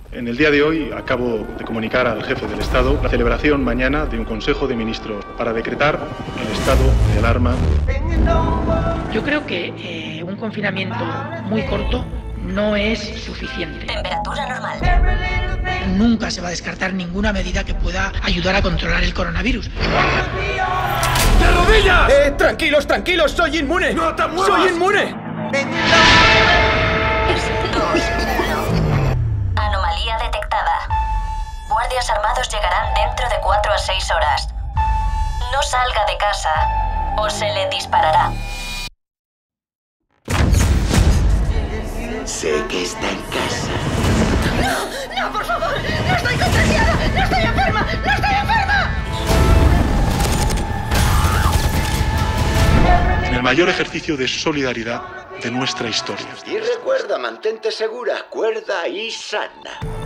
En el día de hoy acabo de comunicar al jefe del Estado la celebración mañana de un Consejo de Ministros para decretar el estado de alarma. Yo creo que un confinamiento muy corto no es suficiente. Temperatura normal. Nunca se va a descartar ninguna medida que pueda ayudar a controlar el coronavirus. ¡De rodillas! Tranquilos, tranquilos, soy inmune. ¡No te muevas! ¡Soy inmune! 3, 2, 1. Anomalía detectada. Guardias armados llegarán dentro de 4 a 6 horas. No salga de casa o se le disparará. Sé que está en casa. ¡No, por favor! ¡No estoy contagiada! ¡No estoy enferma! ¡No estoy enferma! En el mayor ejercicio de solidaridad de nuestra historia. Y recuerda, mantente segura, cuerda y sana.